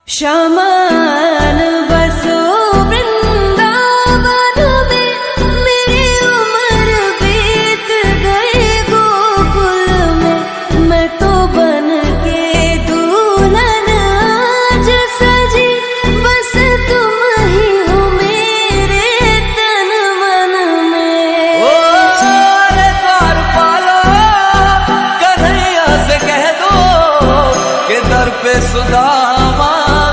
शामान बसो वृंदावन में, मेरी उम्र बीत गई गोकुल में। मैं तो बन के दुल्हन आज सजी, बस तुम ही हो मेरे तन मन में। ओ रे द्वार पालो, कन्हैया से कह दो कि दर पे सुदामा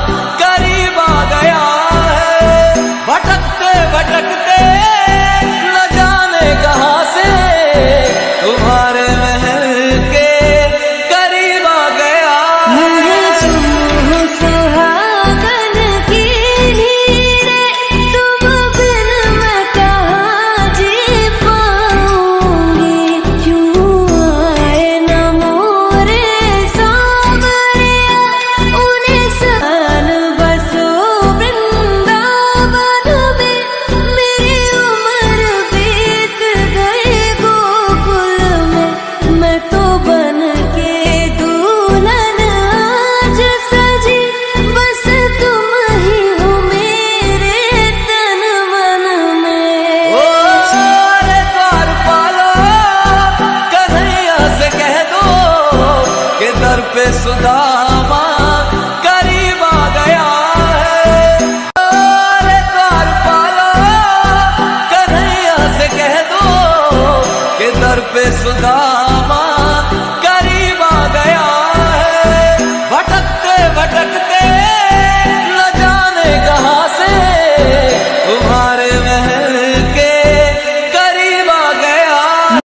भटकते न जाने कहां से तुम्हारे महल के करीब आ गया है। तुम सुहागन की हीरे, तुम बिन मैं कहाँ जी पाऊंगी। क्यों आए न मोरे सांवरिया, उन्हें सान बसो वृंदावन में। मेरी उम्र बीत गई गोकुल में। मैं तो बन के दुल्हन आज सजी, बस तुम ही हो मेरे तन मन में। ओ रे द्वार पालो, कन्हैया से कह दो कि दर पे सुधा